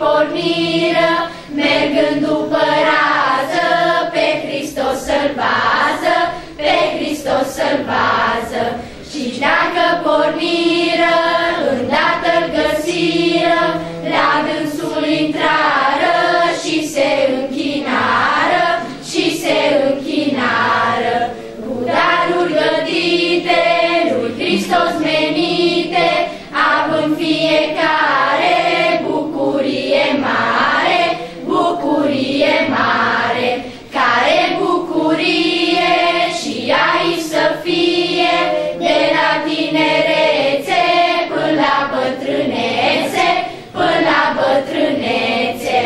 porniră, mergând după rază, pe Hristos să-L bază, pe Hristos să-L bază. Și dacă porniră, îndată-L găsiră, la dânsul intrară și se închinară, și se închinară. Cu daruri gădite, lui Hristos menite, având fiecare bucurie mare, bucurie mare. Care bucurie și aici să fie, de la tinerețe până la bătrânețe, până la bătrânețe.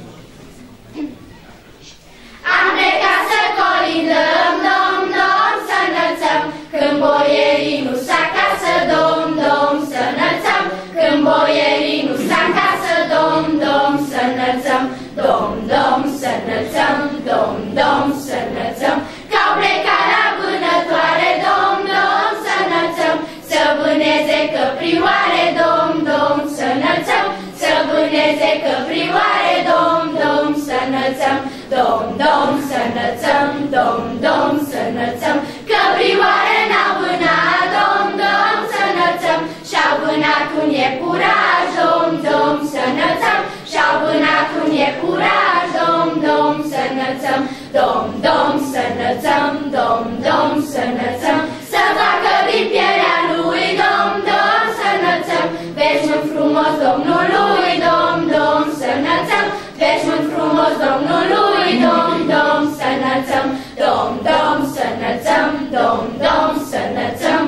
Am plecat să colindăm, dom, dom, să înălțăm, când boierii nu s-a acasă, dom, dom, să înălțăm, când boierii nu s-a acasă, dom, dom, să înălțăm, dom, dom, să înălțăm, dom, dom, să înălțăm, că-au plecat la vânătoare, dom, dom, să înălțăm, să vâneze căprioare, dom, dom, să înălțăm, să vâneze căprioare, dom, dom, să înălțăm, dom, dom, să înălțăm, dom, dom, să înălțăm, căprioare n-au vânat, dom, dom, să înălțăm, și-au vânat un iepuraș, dom, dom, să înălțăm, și-au vânat un iepuraș, dom, dom, să înălțăm, dom, dom, să înălțăm, dom, dom, să înălțăm, să facă din pielea lui, dom, dom, să înălțăm, veșnic frumos Domnului, dom, dom, să înălțăm, veșnic frumos Domnului, dom, dom, să înălțăm, dom, dom, să înălțăm, dom, dom, să înălțăm.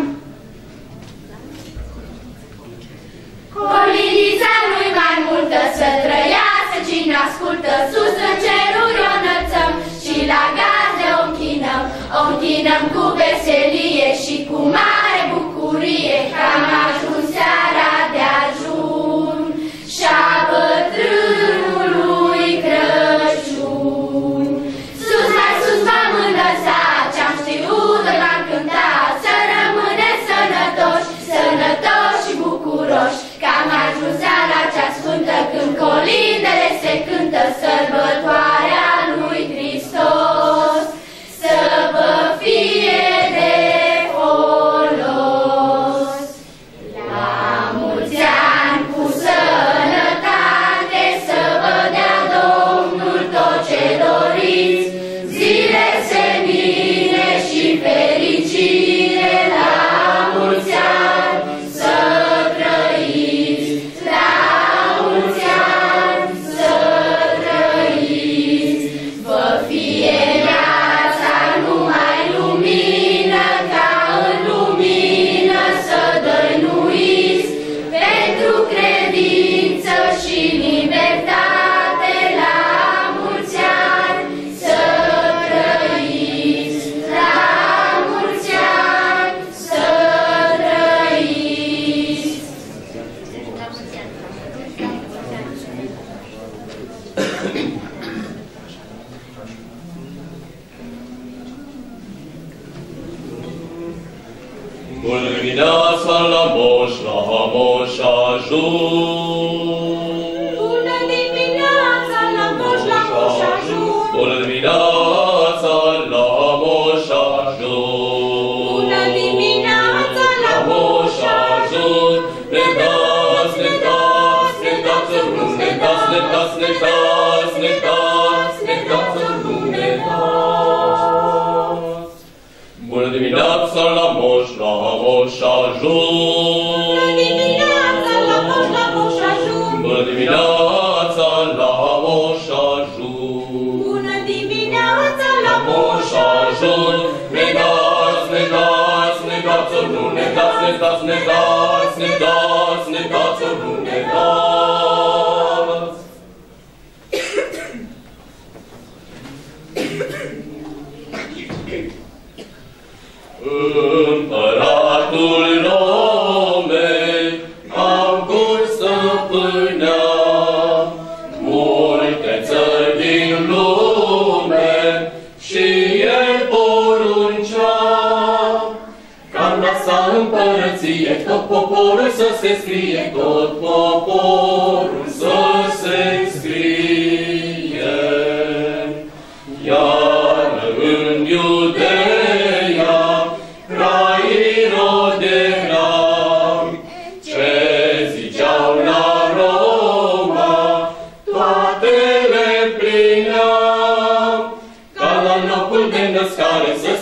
Colinița lui mai multă să trăiască, cine ascultă sus în ceruri o înălțăm, și la gaze o închinăm cu veselie și cu mare bucurie, că am ajuns seara de ajun și-a bătrânului Crăciun. Sus, mai sus v-am înălțat, ce-am știut îl am cântat, să rămâneți sănătoși, sănătoși și bucuroși, că am ajuns seara cea sfântă, când colindele se cântă, sărbătoarea lui Hristos. Să vă fie de folos. La mulți ani cu sănătate, să vă dea Domnul tot ce doriți, zile senine și fericire, la mulți ani să trăiți, la mulți ani să trăiți. Vă fie viața numai lumină, ca în lumină să dăinuiți, pentru credință și libertate, la mulți ani să trăiți, la mulți ani să trăiți. Bună dimineața la Moș Ajun! Bună dimineața la Moș Ajun! Bună dimineața la Moș Ajun! Bună dimineața la Moș Ajun! Ne dați, ne dați, ne dați în lume, ne dați, ne dați, ne dați, ne dați, ne dați în lume, ne dați. Bună dimineața la Moș Ajun! Bună dimineața la Moș Ajun! Bună dimineața la Moș Ajun! Bună dimineața la Moș Ajun! Ne dați, ne dați, ne dați în lume, ne dați, ne dați, ne dați, ne dați, ne dați în lume, ne dați. Împăratul Romei, August stăpânea multe țări din lume, și el poruncea ca la sa împărăție tot poporul să se scrie, tot poporul să se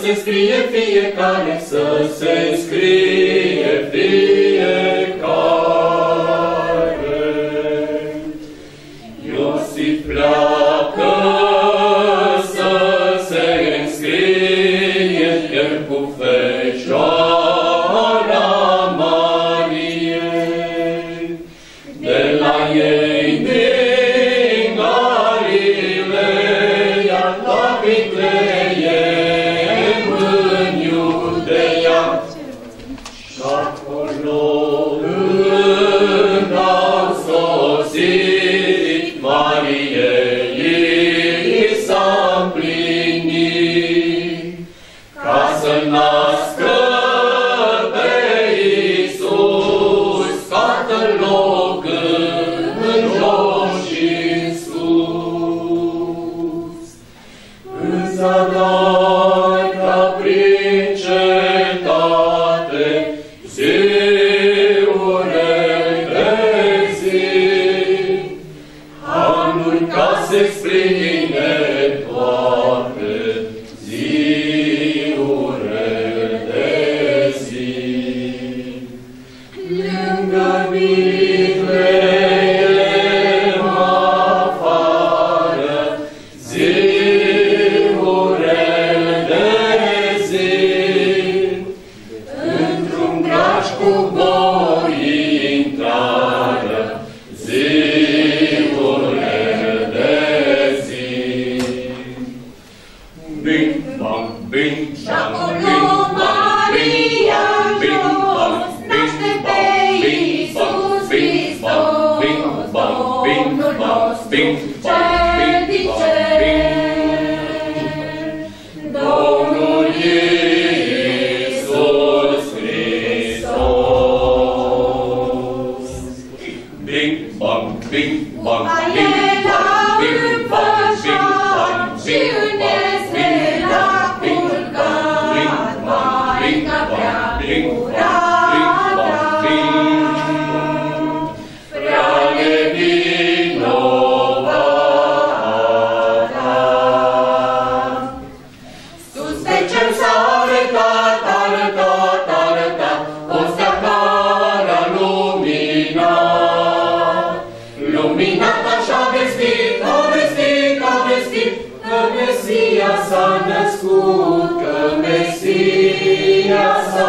se înscrie fiecare, să se înscrie fiecare. Iosif pleacă să se înscrie, el cu Fecioara Mariei. De la ei din Galileea la Betleem în Iudeea, și-acolo când au sosit, Mariei s-a împlinit, ca să nască pe Iisus, Tatăl loc în jos și în sus. În zadar ca prin cetate, ziure de zi, anul ca se spline toate, ziure de zi. Lângă Betleem afară, ziure de zi, într-un graș cu boi intrară, ziure de zi. Bing, bang, bing, bang, bing, bang, bing, bang, bing, bang, naște pe Iisus Hristos, Domnul nostru cel din cer. Domnul Iisus Hristos. Bing, bang, bing, bang, bing, bang, bing, bang, bing, bang, Și în Ezra culcat, Maica prea curată, prea nevinovată. Sus pe cer s-a arătat, arătat, arătat, o stea care a luminat. Luminat așa vestit, a vestit, a vestit, că Mesia s-a născut, că Mesia s-a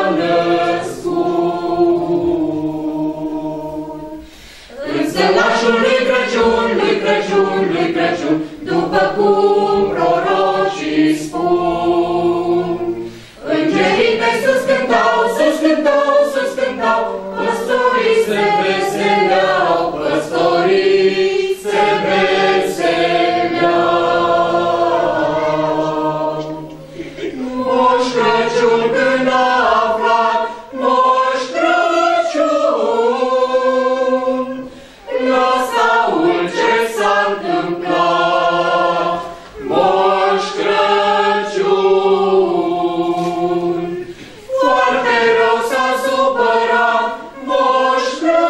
născut. În sălașul lui Crăciun, lui Crăciun, lui Crăciun, după cum prorocii spun, îngerii pe sus cântau, sus cântau, sus cântau, păstorii se veseleau, păstorii se veseleau. Moș Crăciun când a aflat, Moș Crăciun, la Saul ce s-a întâmplat, Moș Crăciun. Foarte rău s-a supărat Moș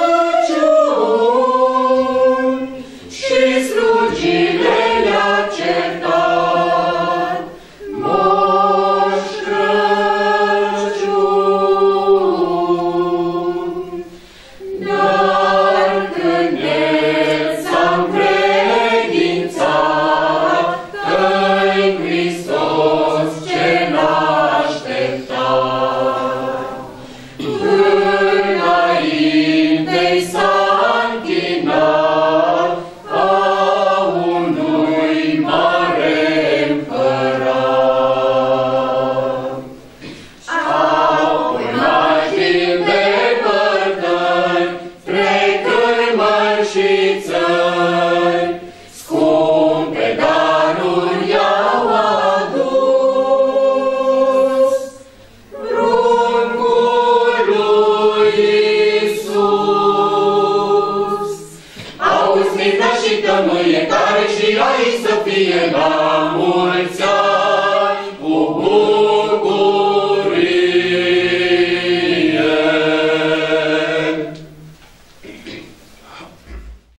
Crăciun și slugile le-a certat, Moș Crăciun. Dar când el s-a încredințat că-i Hristos ce l-așteptat, înainte-i s-a închinat ca unui mare împărat. Apoi mai timp de bătăi, trecând mări și țări, scumpe daruri i-au adus. Pruncul lui Iisus, auzi, mirna și tămâie, tare și aici să fie dar.